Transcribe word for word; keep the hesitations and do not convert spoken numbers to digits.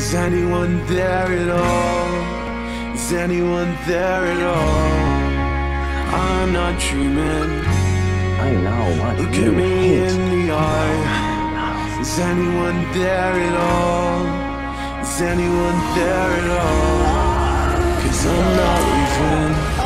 Is anyone there at all? Is anyone there at all? I'm not dreaming. I know what Look you at me hate. in the eye. Is anyone there at all? Is anyone there at all? 'Cause I'm not leaving.